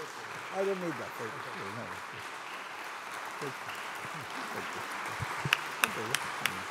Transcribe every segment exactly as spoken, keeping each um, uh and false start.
I don't need that. Thank you. No. Thank you. Thank you. Thank you.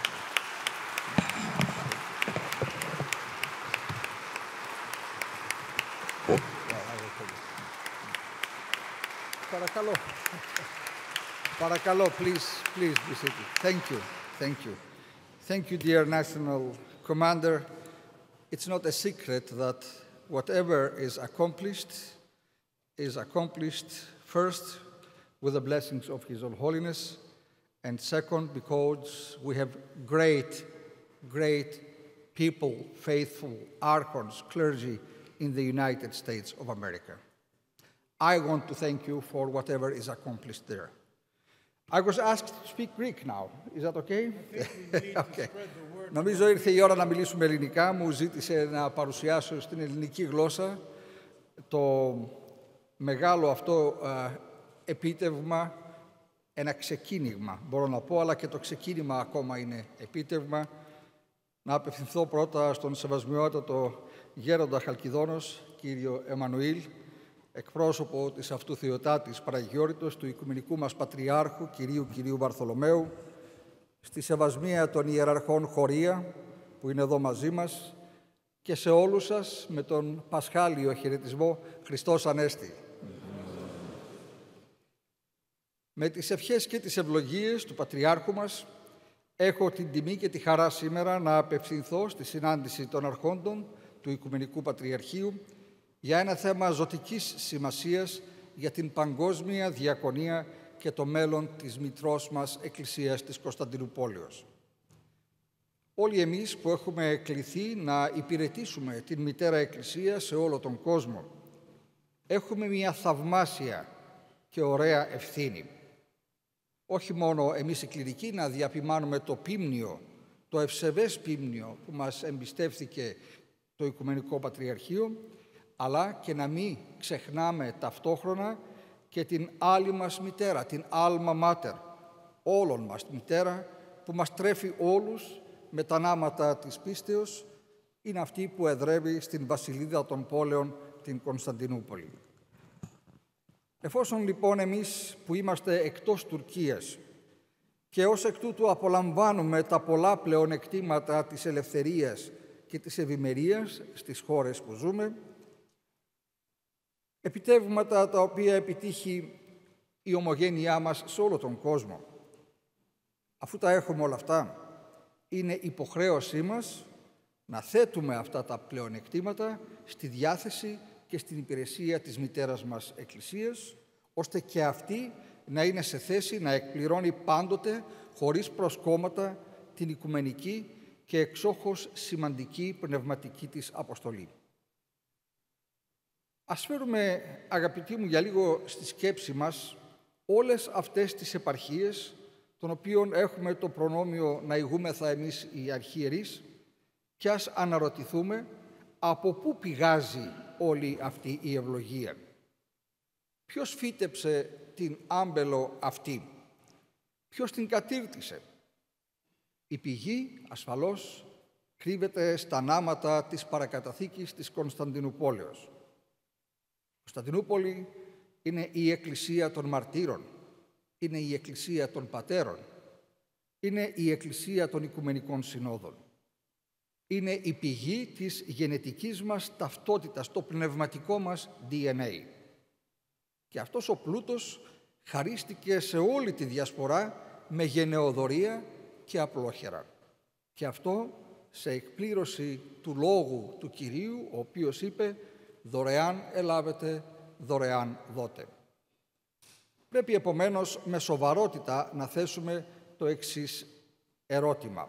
Παρακαλώ. Παρακαλώ, please, please be seated. Thank you. Thank you. Thank you, dear National Commander. It's not a secret that whatever is accomplished is accomplished first with the blessings of His All Holiness, and second, because we have great, great people, faithful archons, clergy in the United States of America. I want to thank you for whatever is accomplished there. I was asked to speak Greek now. Is that okay? Okay. Νομίζω ήρθε η ώρα να μιλήσουμε ελληνικά. Μου ζήτησε να παρουσιάσω στην ελληνική γλώσσα το μεγάλο αυτό uh, επίτευγμα, ένα ξεκίνημα, μπορώ να πω, αλλά και το ξεκίνημα ακόμα είναι επίτευγμα. Να απευθυνθώ πρώτα στον σεβασμιότατο γέροντα Χαλκιδόνος, κύριο Εμμανουήλ, εκπρόσωπο της αυτού Θεοτάτης Παραγιώρητος, του Οικουμενικού μας Πατριάρχου, κυρίου κυρίου Βαρθολομαίου, στη σεβασμία των ιεραρχών Χωρία, που είναι εδώ μαζί μας, και σε όλους σας με τον Πασχάλιο χαιρετισμό Χριστός Ανέστη. Με τις ευχές και τις ευλογίες του Πατριάρχου μας, έχω την τιμή και τη χαρά σήμερα να απευθυνθώ στη συνάντηση των αρχόντων του Οικουμενικού Πατριαρχείου για ένα θέμα ζωτικής σημασίας για την παγκόσμια διακονία και το μέλλον της μητρός μας Εκκλησίας της Κωνσταντινουπόλεως. Όλοι εμείς που έχουμε κληθεί να υπηρετήσουμε την Μητέρα Εκκλησία σε όλο τον κόσμο, έχουμε μια θαυμάσια και ωραία ευθύνη. Όχι μόνο εμείς οι κληρικοί να διαπημάνουμε το πίμνιο, το ευσεβές πίμνιο που μας εμπιστεύθηκε το Οικουμενικό Πατριαρχείο, αλλά και να μην ξεχνάμε ταυτόχρονα και την άλλη μας μητέρα, την Alma Mater, όλων μας τη μητέρα, που μας τρέφει όλους με τα νάματα της πίστεως, είναι αυτή που εδρεύει στην βασιλίδα των πόλεων, την Κωνσταντινούπολη. Εφόσον λοιπόν εμείς που είμαστε εκτός Τουρκίας και ως εκ τούτου απολαμβάνουμε τα πολλά πλεονεκτήματα της ελευθερίας και της ευημερίας στις χώρες που ζούμε, επιτεύγματα τα οποία επιτύχει η ομογένειά μας σε όλο τον κόσμο. Αφού τα έχουμε όλα αυτά, είναι υποχρέωσή μας να θέτουμε αυτά τα πλεονεκτήματα στη διάθεση και στην υπηρεσία της μητέρας μας Εκκλησίας, ώστε και αυτή να είναι σε θέση να εκπληρώνει πάντοτε, χωρίς προσκόμματα, την οικουμενική και εξόχως σημαντική πνευματική της αποστολή. Ας φέρουμε, αγαπητοί μου, για λίγο στη σκέψη μας όλες αυτές τις επαρχίες, των οποίων έχουμε το προνόμιο να ηγούμεθα εμείς οι αρχιερείς, και ας αναρωτηθούμε από πού πηγάζει όλη αυτή η ευλογία. Ποιος φύτεψε την άμπελο αυτή, ποιος την κατήρτισε. Η πηγή, ασφαλώς, κρύβεται στα νάματα της παρακαταθήκης της Κωνσταντινουπόλεως. Η Κωνσταντινούπολη είναι η Εκκλησία των Μαρτύρων, είναι η Εκκλησία των Πατέρων, είναι η Εκκλησία των Οικουμενικών Συνόδων. Είναι η πηγή της γενετικής μας ταυτότητας, το πνευματικό μας ντι εν έι. Και αυτός ο πλούτος χαρίστηκε σε όλη τη διασπορά με γενεοδορία και απλόχερα. Και αυτό σε εκπλήρωση του λόγου του Κυρίου, ο οποίος είπε «Δωρεάν ελάβετε, δωρεάν δώτε». Πρέπει επομένως με σοβαρότητα να θέσουμε το εξής ερώτημα.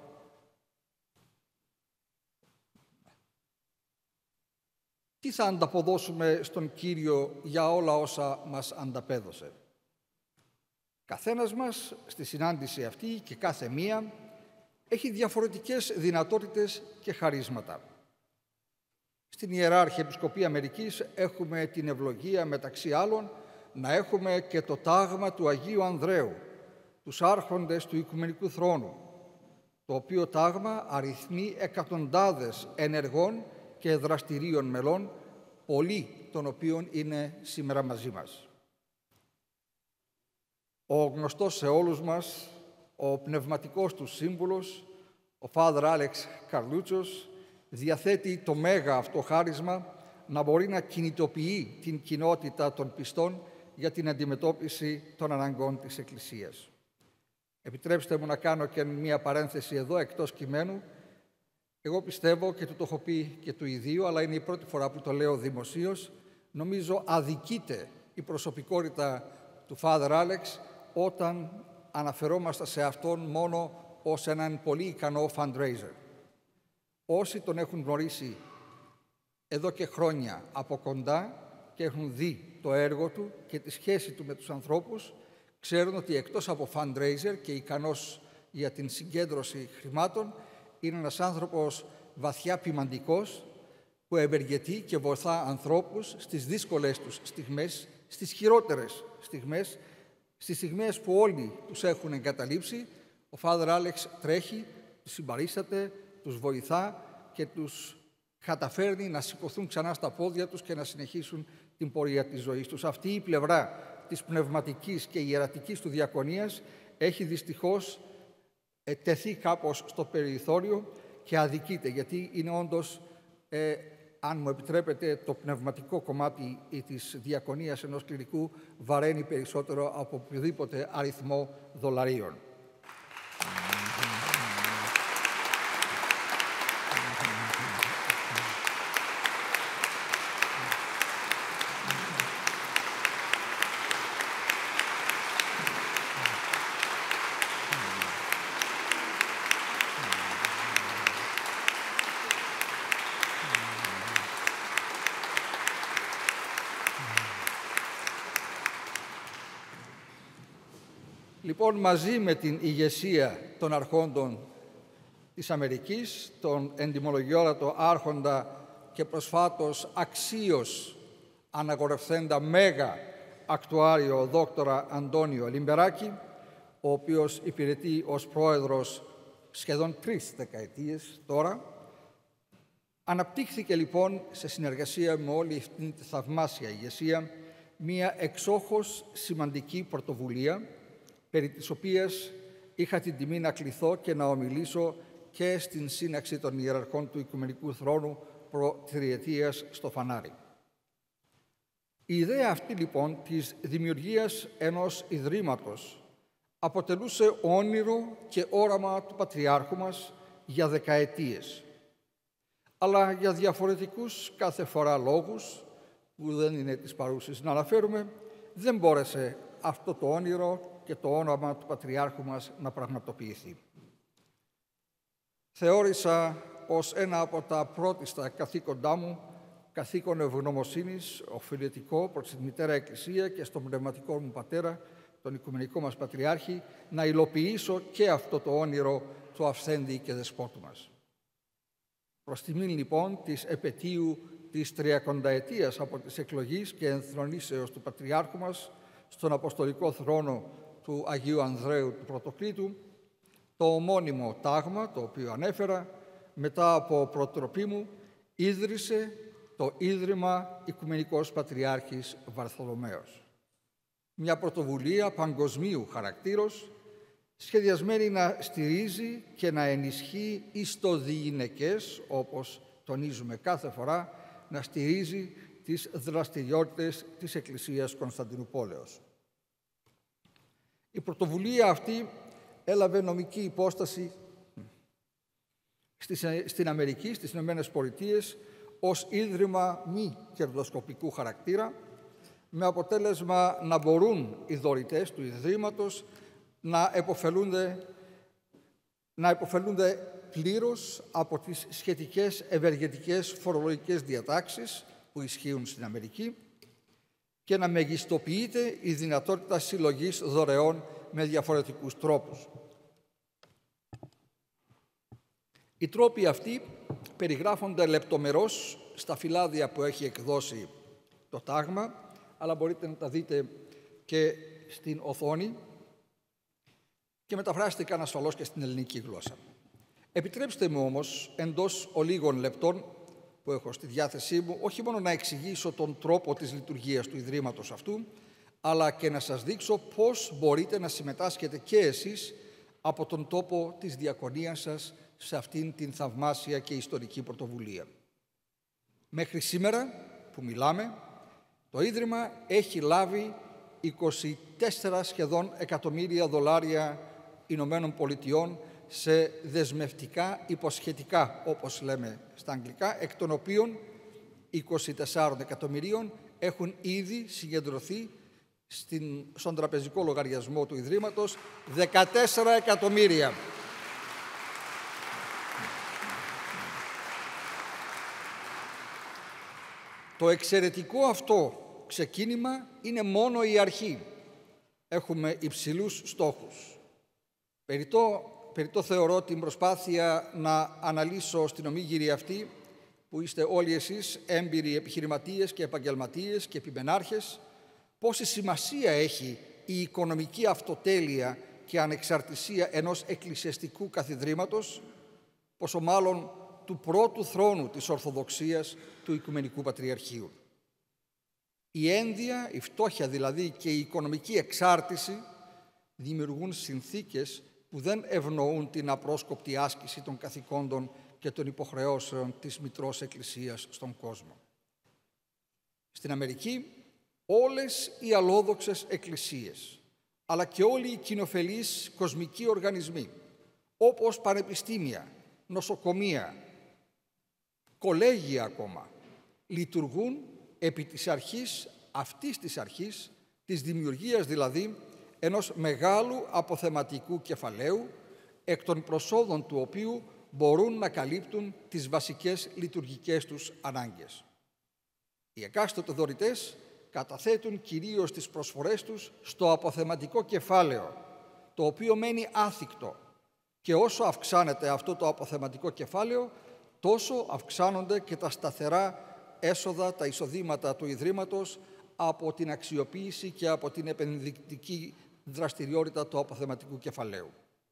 Τι θα ανταποδώσουμε στον Κύριο για όλα όσα μας ανταπέδωσε. Καθένας μας στη συνάντηση αυτή και κάθε μία έχει διαφορετικές δυνατότητες και χαρίσματα. Στην Ιερά Αρχιεπισκοπή Αμερικής έχουμε την ευλογία, μεταξύ άλλων, να έχουμε και το τάγμα του Αγίου Ανδρέου, τους άρχοντες του Οικουμενικού Θρόνου, το οποίο τάγμα αριθμεί εκατοντάδες ενεργών και δραστηρίων μελών, πολλοί των οποίων είναι σήμερα μαζί μας. Ο γνωστός σε όλους μας, ο πνευματικός του σύμβουλος, ο Father Alex Καρλούτσος, διαθέτει το μέγα αυτό χάρισμα να μπορεί να κινητοποιεί την κοινότητα των πιστών για την αντιμετώπιση των αναγκών της Εκκλησίας. Επιτρέψτε μου να κάνω και μία παρένθεση εδώ, εκτός κειμένου. Εγώ πιστεύω, και του το έχω πει και του ιδίου, αλλά είναι η πρώτη φορά που το λέω δημοσίως, νομίζω αδικείται η προσωπικότητα του Father Alex όταν αναφερόμαστε σε αυτόν μόνο ως έναν πολύ ικανό fundraiser. Όσοι τον έχουν γνωρίσει εδώ και χρόνια από κοντά και έχουν δει το έργο του και τη σχέση του με τους ανθρώπους, ξέρουν ότι εκτός από fundraiser και ικανός για την συγκέντρωση χρημάτων, είναι ένας άνθρωπος βαθιά ποιμαντικός που ευεργετεί και βοηθά ανθρώπους στις δύσκολες τους στιγμές, στις χειρότερες στιγμές, στις στιγμές που όλοι τους έχουν εγκαταλείψει. Ο Father Alex τρέχει, τους συμπαρίσταται, τους βοηθά και τους καταφέρνει να σηκωθούν ξανά στα πόδια τους και να συνεχίσουν την πορεία της ζωής τους. Αυτή η πλευρά της πνευματικής και ιερατικής του διακονίας έχει δυστυχώς τεθεί κάπως στο περιθώριο και αδικείται, γιατί είναι όντως, ε, αν μου επιτρέπετε, το πνευματικό κομμάτι της διακονίας ενός κληρικού βαραίνει περισσότερο από οποιοδήποτε αριθμό δολαρίων. Λοιπόν, μαζί με την ηγεσία των αρχόντων της Αμερικής, τον εντιμολογιόρατο άρχοντα και προσφάτως αξίως αναγορευθέντα μέγα ακτουάριο δόκτορα Αντώνιο Λιμπεράκη, ο οποίος υπηρετεί ως πρόεδρος σχεδόν τρεις δεκαετίες τώρα, αναπτύχθηκε λοιπόν σε συνεργασία με όλη αυτή τη θαυμάσια ηγεσία μία εξόχως σημαντική πρωτοβουλία, περί της οποίας είχα την τιμή να κληθώ και να ομιλήσω και στην σύναξη των ιεραρχών του Οικουμενικού Θρόνου προ τριετίας στο Φανάρι. Η ιδέα αυτή λοιπόν της δημιουργίας ενός ιδρύματος αποτελούσε όνειρο και όραμα του Πατριάρχου μας για δεκαετίες. Αλλά για διαφορετικούς κάθε φορά λόγους, που δεν είναι της παρούσης να αναφέρουμε, δεν μπόρεσε αυτό το όνειρο και το όνομα του Πατριάρχου μας να πραγματοποιηθεί. Θεώρησα ως ένα από τα πρώτιστα καθήκοντά μου, καθήκον ευγνωμοσύνης, οφειλετικό προς τη Μητέρα Εκκλησία και στον πνευματικό μου πατέρα, τον Οικουμενικό μας Πατριάρχη, να υλοποιήσω και αυτό το όνειρο του αυθέντη και δεσπότου μας. Προς τιμήν λοιπόν της επετείου της τριακονταετίας από τις εκλογής και ενθρονήσεως του Πατριάρχου μας στον Αποστολικό Θρόνο του Αγίου Ανδρέου του Πρωτοκλήτου, το ομώνυμο τάγμα, το οποίο ανέφερα, μετά από προτροπή μου, ίδρυσε το Ίδρυμα Οικουμενικός Πατριάρχης Βαρθολομαίος. Μια πρωτοβουλία παγκοσμίου χαρακτήρος, σχεδιασμένη να στηρίζει και να ενισχύει εις το διηνεκές, όπως τονίζουμε κάθε φορά, να στηρίζει τις δραστηριότητες της Εκκλησίας Κωνσταντινουπόλεως. Η πρωτοβουλία αυτή έλαβε νομική υπόσταση στην Αμερική, στις Ηνωμένες Πολιτείες, ως ίδρυμα μη κερδοσκοπικού χαρακτήρα, με αποτέλεσμα να μπορούν οι δωρητές του Ιδρύματος να επωφελούνται, να επωφελούνται πλήρως από τις σχετικές ευεργετικές φορολογικές διατάξεις που ισχύουν στην Αμερική και να μεγιστοποιείται η δυνατότητα συλλογής δωρεών με διαφορετικούς τρόπους. Οι τρόποι αυτοί περιγράφονται λεπτομερώς στα φυλάδια που έχει εκδώσει το τάγμα, αλλά μπορείτε να τα δείτε και στην οθόνη και μεταφράστηκαν ασφαλώς και στην ελληνική γλώσσα. Επιτρέψτε μου όμως, εντός ολίγων λεπτών, που έχω στη διάθεσή μου, όχι μόνο να εξηγήσω τον τρόπο της λειτουργίας του Ιδρύματος αυτού, αλλά και να σας δείξω πώς μπορείτε να συμμετάσχετε και εσείς από τον τόπο της διακονίας σας σε αυτήν την θαυμάσια και ιστορική πρωτοβουλία. Μέχρι σήμερα που μιλάμε, το Ίδρυμα έχει λάβει είκοσι τέσσερα σχεδόν εκατομμύρια δολάρια Ηνωμένων Πολιτειών σε δεσμευτικά υποσχετικά, όπως λέμε στα αγγλικά, εκ των οποίων είκοσι τεσσάρων εκατομμυρίων έχουν ήδη συγκεντρωθεί στην, στον τραπεζικό λογαριασμό του Ιδρύματος δεκατέσσερα εκατομμύρια. Το εξαιρετικό αυτό ξεκίνημα είναι μόνο η αρχή. Έχουμε υψηλούς στόχους. Περιττό, περιττό θεωρώ την προσπάθεια να αναλύσω στην ομίγυρη αυτή, που είστε όλοι εσείς έμπειροι επιχειρηματίες και επαγγελματίες και επιμενάρχες, πόση σημασία έχει η οικονομική αυτοτέλεια και ανεξαρτησία ενός εκκλησιαστικού καθιδρύματος, πόσο μάλλον του πρώτου θρόνου της Ορθοδοξίας του Οικουμενικού Πατριαρχείου. Η ένδια, η φτώχεια δηλαδή και η οικονομική εξάρτηση δημιουργούν συνθήκες που δεν ευνοούν την απρόσκοπτη άσκηση των καθηκόντων και των υποχρεώσεων της Μητρός Εκκλησίας στον κόσμο. Στην Αμερική, όλες οι αλλόδοξες εκκλησίες, αλλά και όλοι οι κοινοφελείς κοσμικοί οργανισμοί, όπως πανεπιστήμια, νοσοκομεία, κολέγια ακόμα, λειτουργούν επί της αρχής, αυτής της αρχής, της δημιουργίας δηλαδή ενός μεγάλου αποθεματικού κεφαλαίου, εκ των προσόδων του οποίου μπορούν να καλύπτουν τις βασικές λειτουργικές τους ανάγκες. Οι εκάστοτε δωρητές καταθέτουν κυρίως τις προσφορές τους στο αποθεματικό κεφάλαιο, το οποίο μένει άθικτο, και όσο αυξάνεται αυτό το αποθεματικό κεφάλαιο, τόσο αυξάνονται και τα σταθερά έσοδα, τα εισοδήματα του Ιδρύματος από την αξιοποίηση και από την επενδυτική δραστηριότητα του αποθεματικού κεφαλαίου.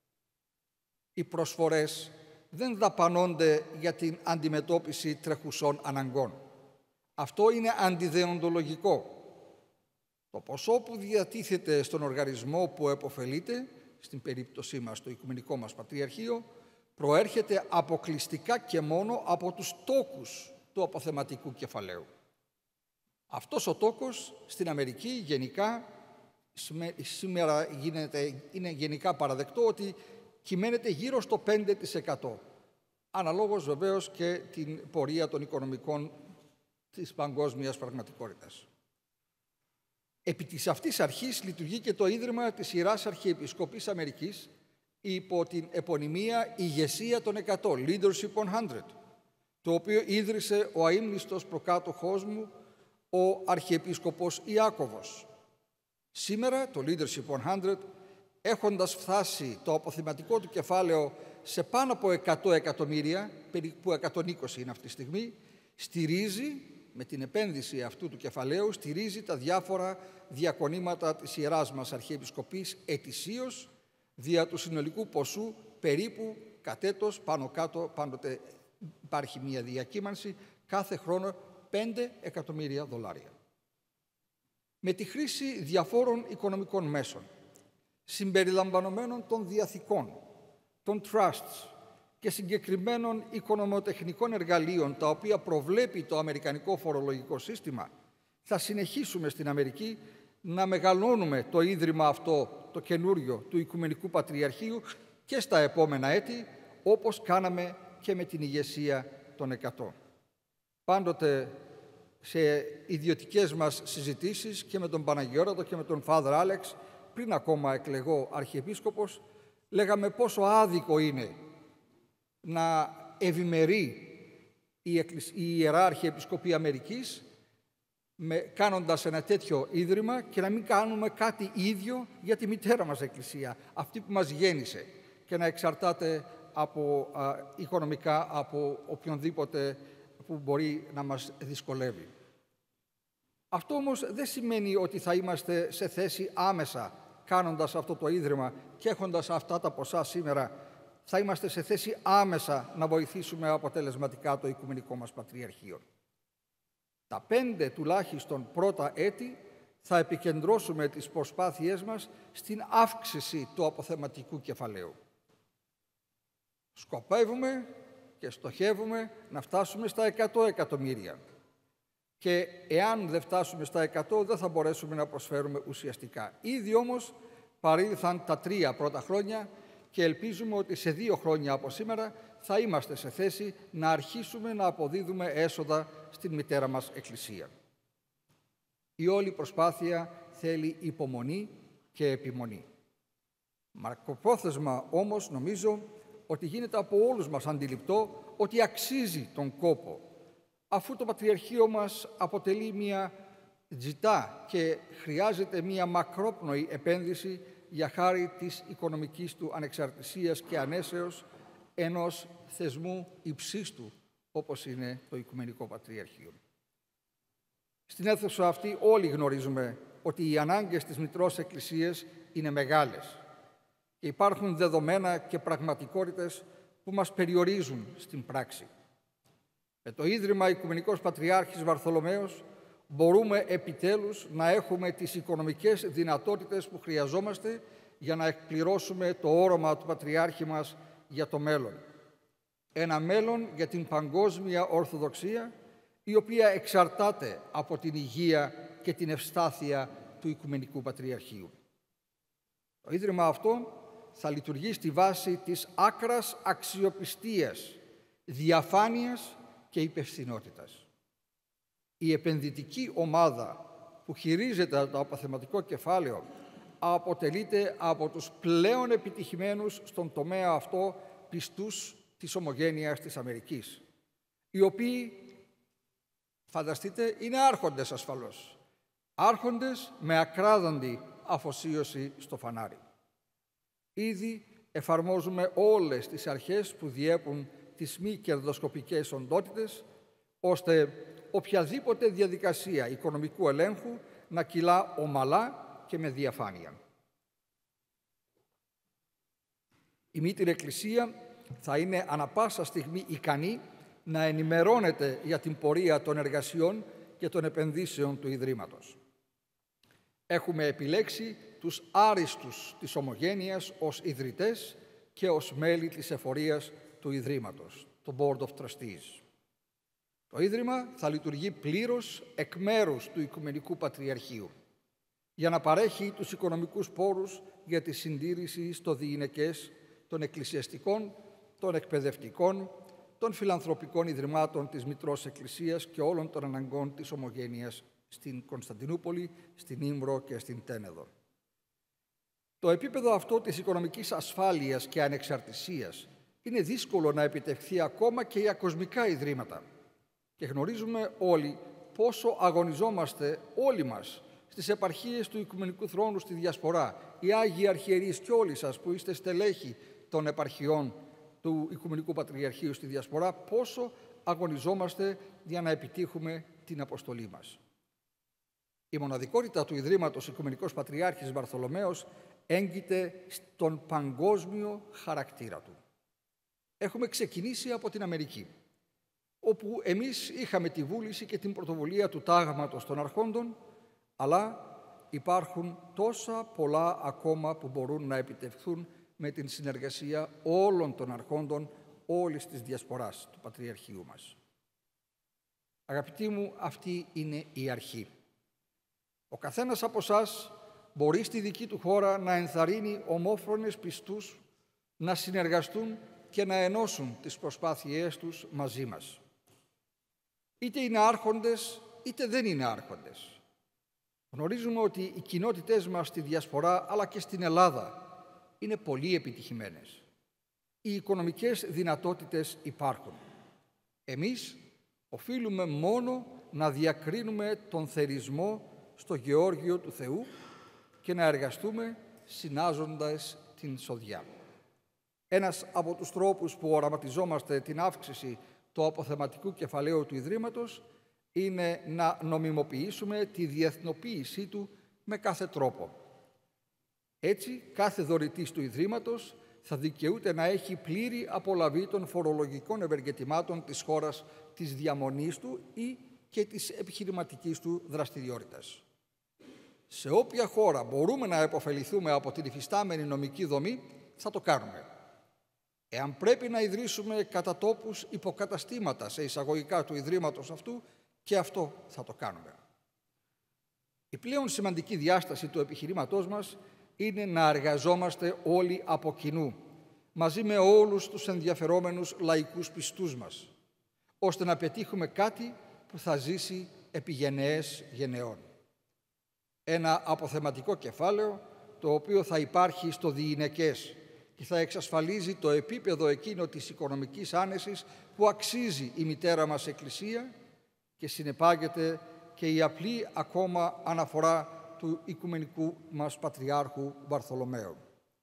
Οι προσφορές δεν δαπανώνται για την αντιμετώπιση τρεχουσών αναγκών. Αυτό είναι αντιδεοντολογικό. Το ποσό που διατίθεται στον οργανισμό που επωφελείται, στην περίπτωσή μας το Οικουμενικό μας Πατριαρχείο, προέρχεται αποκλειστικά και μόνο από τους τόκους του αποθεματικού κεφαλαίου. Αυτός ο τόκος στην Αμερική γενικά, σήμερα γίνεται, είναι γενικά παραδεκτό ότι κυμαίνεται γύρω στο πέντε τοις εκατό. Αναλόγως βεβαίως και την πορεία των οικονομικών της παγκόσμιας πραγματικότητας. Επί της αυτής αρχής λειτουργεί και το Ίδρυμα της Ιεράς Αρχιεπισκοπής Αμερικής υπό την επωνυμία Ηγεσία των εκατό, Leadership εκατό, το οποίο ίδρυσε ο αείμνηστος προκάτοχός μου, ο Αρχιεπίσκοπος Ιάκωβος. Σήμερα το Leadership εκατό, έχοντας φτάσει το αποθεματικό του κεφάλαιο σε πάνω από εκατό εκατομμύρια, περίπου εκατόν είκοσι είναι αυτή τη στιγμή, στηρίζει, με την επένδυση αυτού του κεφαλαίου, στηρίζει τα διάφορα διακονήματα της Ιεράς μας Αρχιεπισκοπής ετησίως, δια του συνολικού ποσού περίπου κατ' έτος, πάνω κάτω, πάντοτε υπάρχει μια διακύμανση, κάθε χρόνο πέντε εκατομμύρια δολάρια. Με τη χρήση διαφόρων οικονομικών μέσων, συμπεριλαμβανομένων των διαθηκών, των trusts και συγκεκριμένων οικονομοτεχνικών εργαλείων, τα οποία προβλέπει το αμερικανικό φορολογικό σύστημα, θα συνεχίσουμε στην Αμερική να μεγαλώνουμε το ίδρυμα αυτό, το καινούριο του Οικουμενικού Πατριαρχείου, και στα επόμενα έτη, όπως κάναμε και με την ηγεσία των εκατό. Πάντοτε σε ιδιωτικές μας συζητήσεις και με τον Παναγιώρατο και με τον Father Alex, πριν ακόμα εκλεγώ Αρχιεπίσκοπος, λέγαμε πόσο άδικο είναι να ευημερεί η Ιερά Αρχιεπισκοπή Αμερικής με, κάνοντας ένα τέτοιο ίδρυμα, και να μην κάνουμε κάτι ίδιο για τη μητέρα μας Εκκλησία, αυτή που μας γέννησε, και να εξαρτάται από, α, οικονομικά από οποιονδήποτε που μπορεί να μας δυσκολεύει. Αυτό όμως δεν σημαίνει ότι θα είμαστε σε θέση άμεσα, κάνοντας αυτό το ίδρυμα και έχοντας αυτά τα ποσά σήμερα, θα είμαστε σε θέση άμεσα να βοηθήσουμε αποτελεσματικά το Οικουμενικό μας Πατριαρχείο. Τα πέντε τουλάχιστον πρώτα έτη θα επικεντρώσουμε τις προσπάθειές μας στην αύξηση του αποθεματικού κεφαλαίου. Σκοπεύουμε και στοχεύουμε να φτάσουμε στα εκατό εκατομμύρια. Και εάν δεν φτάσουμε στα εκατό, δεν θα μπορέσουμε να προσφέρουμε ουσιαστικά. Ήδη όμως παρήλθαν τα τρία πρώτα χρόνια και ελπίζουμε ότι σε δύο χρόνια από σήμερα θα είμαστε σε θέση να αρχίσουμε να αποδίδουμε έσοδα στην μητέρα μας Εκκλησία. Η όλη προσπάθεια θέλει υπομονή και επιμονή. Μακροπρόθεσμα όμως νομίζω ότι γίνεται από όλους μας αντιληπτό ότι αξίζει τον κόπο, αφού το Πατριαρχείο μας αποτελεί μια ζητά και χρειάζεται μια μακρόπνοη επένδυση για χάρη της οικονομικής του ανεξαρτησίας και ανέσεως ενός θεσμού υψίστου όπως είναι το Οικουμενικό Πατριαρχείο. Στην αίθουσα αυτή όλοι γνωρίζουμε ότι οι ανάγκες της Μητρός Εκκλησίας είναι μεγάλες και υπάρχουν δεδομένα και πραγματικότητες που μας περιορίζουν στην πράξη. Με το Ίδρυμα Οικουμενικός Πατριάρχης Βαρθολομαίος μπορούμε επιτέλους να έχουμε τις οικονομικές δυνατότητες που χρειαζόμαστε για να εκπληρώσουμε το όρομα του Πατριάρχη μας για το μέλλον. Ένα μέλλον για την παγκόσμια Ορθοδοξία, η οποία εξαρτάται από την υγεία και την ευστάθεια του Οικουμενικού Πατριαρχείου. Το Ίδρυμα αυτό θα λειτουργεί στη βάση της άκρας αξιοπιστίας, διαφάνειας και υπευθυνότητας. Η επενδυτική ομάδα που χειρίζεται το αποθεματικό κεφάλαιο αποτελείται από τους πλέον επιτυχημένους στον τομέα αυτό πιστούς της ομογένειας της Αμερικής, οι οποίοι, φανταστείτε, είναι άρχοντες ασφαλώς. Άρχοντες με ακράδαντη αφοσίωση στο φανάρι. Ήδη εφαρμόζουμε όλες τις αρχές που διέπουν τις μη κερδοσκοπικές οντότητες, ώστε οποιαδήποτε διαδικασία οικονομικού ελέγχου να κυλά ομαλά και με διαφάνεια. Η Μήτρη Εκκλησία θα είναι ανα πάσα στιγμή ικανή να ενημερώνεται για την πορεία των εργασιών και των επενδύσεων του Ιδρύματος. Έχουμε επιλέξει τους άριστους της Ομογένειας ως ιδρυτές και ως μέλη της εφορίας του Ιδρύματος, το Board of Trustees. Το Ίδρυμα θα λειτουργεί πλήρως εκ μέρους του Οικουμενικού Πατριαρχείου για να παρέχει τους οικονομικούς πόρους για τη συντήρηση στο διηνεκές των εκκλησιαστικών, των εκπαιδευτικών, των φιλανθρωπικών ιδρυμάτων της Μητρός Εκκλησίας και όλων των αναγκών της Ομογένειας στην Κωνσταντινούπολη, στην Ήμβρο και στην Τένεδο. Το επίπεδο αυτό της οικονομικής ασφάλειας και ανεξαρτησίας είναι δύσκολο να επιτευχθεί ακόμα και για κοσμικά ιδρύματα και γνωρίζουμε όλοι πόσο αγωνιζόμαστε όλοι μας στις επαρχίες του Οικουμενικού Θρόνου στη Διασπορά, οι Άγιοι Αρχιερείς και όλοι σας που είστε στελέχοι των επαρχιών του Οικουμενικού Πατριαρχείου στη Διασπορά, πόσο αγωνιζόμαστε για να επιτύχουμε την αποστολή μας. Η μοναδικότητα του Ιδρύματος Οικουμενικός Πατριάρχης Βαρθολομαίος έγκυται στον παγκόσμιο χαρακτήρα του. Έχουμε ξεκινήσει από την Αμερική, όπου εμείς είχαμε τη βούληση και την πρωτοβουλία του τάγματος των αρχόντων, αλλά υπάρχουν τόσα πολλά ακόμα που μπορούν να επιτευχθούν με την συνεργασία όλων των αρχόντων όλης της διασποράς του Πατριαρχείου μας. Αγαπητοί μου, αυτή είναι η αρχή. Ο καθένας από εσάς μπορεί στη δική του χώρα να ενθαρρύνει ομόφρονες πιστούς να συνεργαστούν και να ενώσουν τις προσπάθειές τους μαζί μας. Είτε είναι άρχοντες, είτε δεν είναι άρχοντες. Γνωρίζουμε ότι οι κοινότητές μας στη Διασπορά, αλλά και στην Ελλάδα, είναι πολύ επιτυχημένες. Οι οικονομικές δυνατότητες υπάρχουν. Εμείς οφείλουμε μόνο να διακρίνουμε τον θερισμό στο Γεώργιο του Θεού και να εργαστούμε συνάζοντας την σοδιά. Ένας από τους τρόπους που οραματιζόμαστε την αύξηση του αποθεματικού κεφαλαίου του Ιδρύματος είναι να νομιμοποιήσουμε τη διεθνοποίησή του με κάθε τρόπο. Έτσι, κάθε δωρητής του Ιδρύματος θα δικαιούται να έχει πλήρη απολαβή των φορολογικών ευεργετημάτων της χώρας της διαμονής του ή και της επιχειρηματικής του δραστηριότητας. Σε όποια χώρα μπορούμε να επωφεληθούμε από την υφιστάμενη νομική δομή, θα το κάνουμε. Εάν πρέπει να ιδρύσουμε κατά τόπους υποκαταστήματα σε εισαγωγικά του Ιδρύματος αυτού, και αυτό θα το κάνουμε. Η πλέον σημαντική διάσταση του επιχειρήματός μας είναι να εργαζόμαστε όλοι από κοινού, μαζί με όλους τους ενδιαφερόμενους λαϊκούς πιστούς μας, ώστε να πετύχουμε κάτι που θα ζήσει επί γενναίες γενεών. Ένα αποθεματικό κεφάλαιο, το οποίο θα υπάρχει στο διηνεκές και θα εξασφαλίζει το επίπεδο εκείνο της οικονομικής άνεσης που αξίζει η μητέρα μας Εκκλησία και συνεπάγεται και η απλή ακόμα αναφορά του Οικουμενικού μας Πατριάρχου Βαρθολομαίου.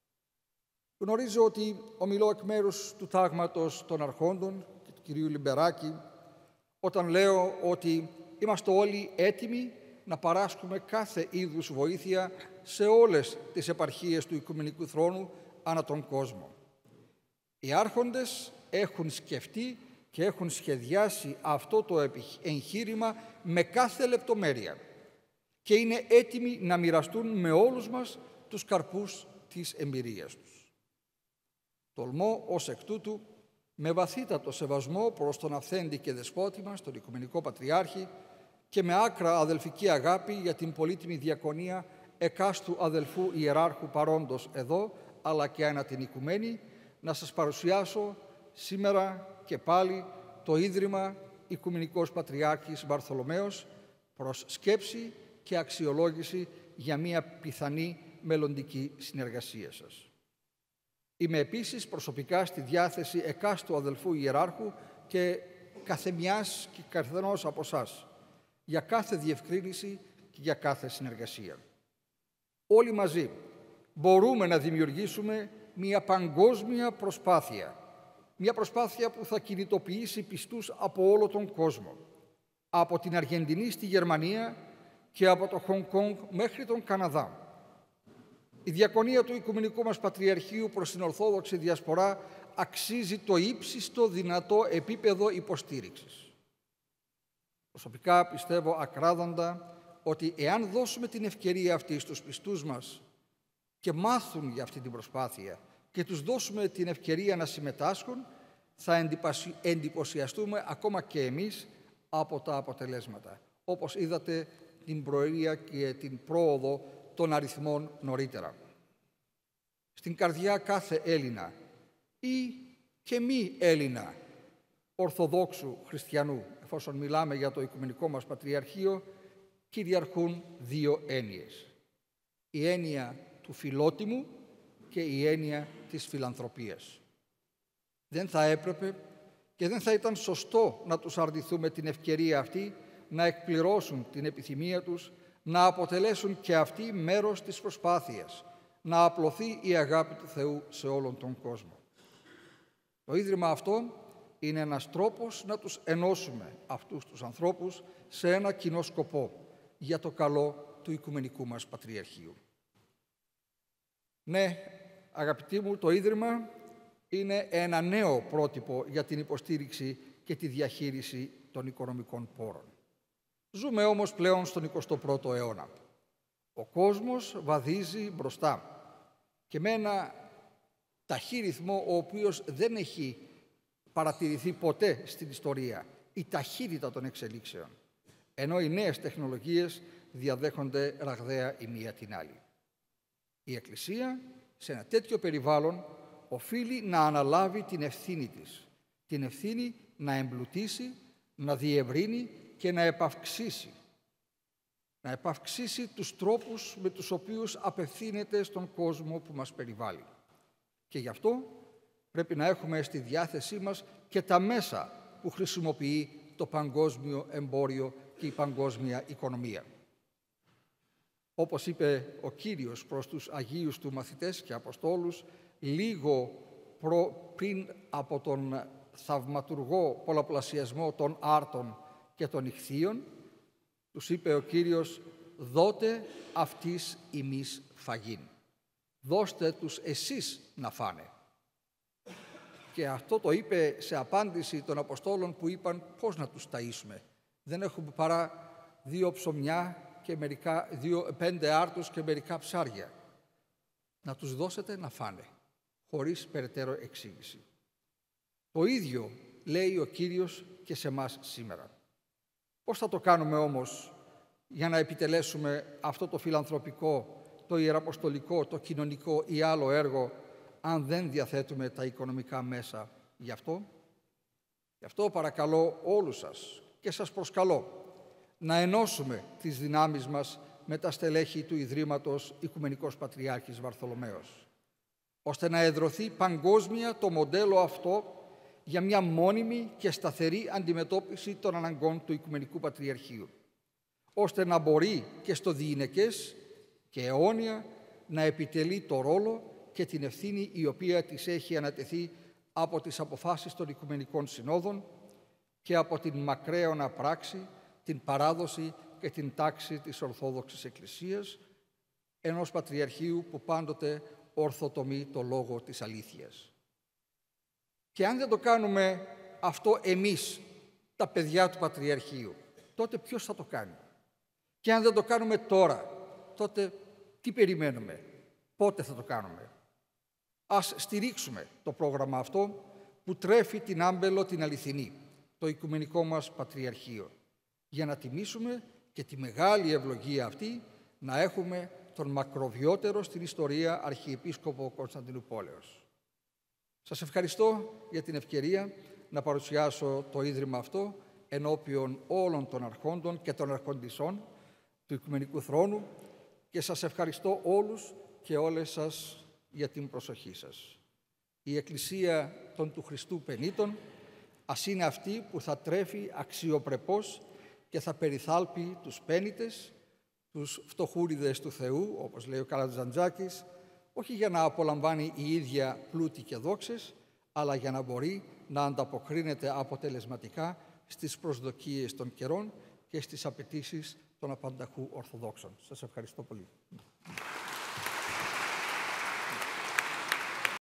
Γνωρίζω ότι ομιλώ εκ μέρους του Τάγματος των Αρχόντων και του κυρίου Λιμπεράκη όταν λέω ότι είμαστε όλοι έτοιμοι να παράσχουμε κάθε είδους βοήθεια σε όλες τις επαρχίες του Οικουμενικού Θρόνου ανά τον κόσμο. Οι άρχοντες έχουν σκεφτεί και έχουν σχεδιάσει αυτό το εγχείρημα με κάθε λεπτομέρεια και είναι έτοιμοι να μοιραστούν με όλους μας τους καρπούς της εμπειρίας τους. Τολμώ ως εκ τούτου, με βαθύτατο σεβασμό προς τον αυθέντη και δεσπότη μας, τον Οικουμενικό Πατριάρχη, και με άκρα αδελφική αγάπη για την πολύτιμη διακονία εκάστου αδελφού ιεράρχου παρόντος εδώ, αλλά και ανά την Οικουμένη, να σας παρουσιάσω σήμερα και πάλι το Ίδρυμα Οικουμενικός Πατριάρχης Βαρθολομαίος προς σκέψη και αξιολόγηση για μια πιθανή μελλοντική συνεργασία σας. Είμαι επίσης προσωπικά στη διάθεση εκάστου αδελφού ιεράρχου και καθεμιάς και καθενός από εσάς για κάθε διευκρίνηση και για κάθε συνεργασία. Όλοι μαζί μπορούμε να δημιουργήσουμε μια παγκόσμια προσπάθεια, μια προσπάθεια που θα κινητοποιήσει πιστούς από όλο τον κόσμο, από την Αργεντινή στη Γερμανία και από το Χονγκ Κονγκ μέχρι τον Καναδά. Η διακονία του Οικουμενικού μας Πατριαρχείου προς την Ορθόδοξη Διασπορά αξίζει το ύψιστο δυνατό επίπεδο υποστήριξης. Προσωπικά πιστεύω ακράδαντα ότι εάν δώσουμε την ευκαιρία αυτή στους πιστούς μας και μάθουν για αυτή την προσπάθεια και τους δώσουμε την ευκαιρία να συμμετάσχουν, θα εντυπωσιαστούμε ακόμα και εμείς από τα αποτελέσματα, όπως είδατε την προαιρία και την πρόοδο των αριθμών νωρίτερα. Στην καρδιά κάθε Έλληνα ή και μη Έλληνα Ορθοδόξου χριστιανού, εφόσον μιλάμε για το Οικουμενικό μας Πατριαρχείο, κυριαρχούν δύο έννοιες. Η έννοια του φιλότιμου και η έννοια της φιλανθρωπίας. Δεν θα έπρεπε και δεν θα ήταν σωστό να τους αρνηθούμε την ευκαιρία αυτή να εκπληρώσουν την επιθυμία τους, να αποτελέσουν και αυτοί μέρος της προσπάθειας, να απλωθεί η αγάπη του Θεού σε όλον τον κόσμο. Το Ίδρυμα αυτό είναι ένας τρόπος να τους ενώσουμε αυτούς τους ανθρώπους σε ένα κοινό σκοπό για το καλό του Οικουμενικού μας Πατριαρχείου. Ναι, αγαπητοί μου, το Ίδρυμα είναι ένα νέο πρότυπο για την υποστήριξη και τη διαχείριση των οικονομικών πόρων. Ζούμε όμως πλέον στον εικοστό πρώτο αιώνα. Ο κόσμος βαδίζει μπροστά και με ένα ταχύ ρυθμό ο οποίος δεν έχει παρατηρηθεί ποτέ στην ιστορία, η ταχύτητα των εξελίξεων, ενώ οι νέες τεχνολογίες διαδέχονται ραγδαία η μία την άλλη. Η Εκκλησία σε ένα τέτοιο περιβάλλον οφείλει να αναλάβει την ευθύνη της, την ευθύνη να εμπλουτίσει, να διευρύνει και να επαυξήσει. Να επαυξήσει τους τρόπους με τους οποίους απευθύνεται στον κόσμο που μας περιβάλλει. Και γι' αυτό πρέπει να έχουμε στη διάθεσή μας και τα μέσα που χρησιμοποιεί το παγκόσμιο εμπόριο και η παγκόσμια οικονομία. Όπως είπε ο Κύριος προς τους Αγίους του μαθητές και Αποστόλους, λίγο προ, πριν από τον θαυματουργό πολλαπλασιασμό των άρτων και των ηχθείων, τους είπε ο Κύριος, «Δώτε αυτής ημείς φαγήν». Δώστε τους εσείς να φάνε. Και αυτό το είπε σε απάντηση των Αποστόλων που είπαν πώς να τους ταΐσουμε. Δεν έχουμε παρά δύο ψωμιά και μερικά, δύο, πέντε άρτους και μερικά ψάρια. Να τους δώσετε να φάνε, χωρίς περαιτέρω εξήγηση. Το ίδιο λέει ο Κύριος και σε μας σήμερα. Πώς θα το κάνουμε όμως για να επιτελέσουμε αυτό το φιλανθρωπικό, το ιεραποστολικό, το κοινωνικό ή άλλο έργο, αν δεν διαθέτουμε τα οικονομικά μέσα γι' αυτό? Γι' αυτό παρακαλώ όλους σας και σας προσκαλώ να ενώσουμε τις δυνάμεις μας με τα στελέχη του Ιδρύματος Οικουμενικός Πατριάρχης Βαρθολομαίος, ώστε να εδρωθεί παγκόσμια το μοντέλο αυτό για μια μόνιμη και σταθερή αντιμετώπιση των αναγκών του Οικουμενικού Πατριαρχείου, ώστε να μπορεί και στο διηνεκές και αιώνια να επιτελεί το ρόλο και την ευθύνη η οποία της έχει ανατεθεί από τις αποφάσεις των Οικουμενικών Συνόδων και από την μακραίωνα πράξη, την παράδοση και την τάξη της Ορθόδοξης Εκκλησίας, ενός Πατριαρχείου που πάντοτε ορθοτομεί το λόγο της αλήθειας. Και αν δεν το κάνουμε αυτό εμείς, τα παιδιά του Πατριαρχείου, τότε ποιος θα το κάνει? Και αν δεν το κάνουμε τώρα, τότε τι περιμένουμε? Πότε θα το κάνουμε? Ας στηρίξουμε το πρόγραμμα αυτό που τρέφει την άμπελο την αληθινή, το Οικουμενικό μας Πατριαρχείο, για να τιμήσουμε και τη μεγάλη ευλογία αυτή να έχουμε τον μακροβιότερο στην ιστορία Αρχιεπίσκοπο Κωνσταντινουπόλεως. Σας ευχαριστώ για την ευκαιρία να παρουσιάσω το Ίδρυμα αυτό ενώπιον όλων των αρχόντων και των αρχοντισσών του Οικουμενικού Θρόνου και σας ευχαριστώ όλους και όλες σας για την προσοχή σας. Η Εκκλησία των του Χριστού Πενήτων ας είναι αυτή που θα τρέφει αξιοπρεπώς και θα περιθάλπει τους πένητες, τους φτωχούριδες του Θεού, όπως λέει ο Καλατζαντζάκης, όχι για να απολαμβάνει η ίδια πλούτη και δόξες, αλλά για να μπορεί να ανταποκρίνεται αποτελεσματικά στις προσδοκίες των καιρών και στις απαιτήσεις των απανταχού Ορθοδόξων. Σας ευχαριστώ πολύ.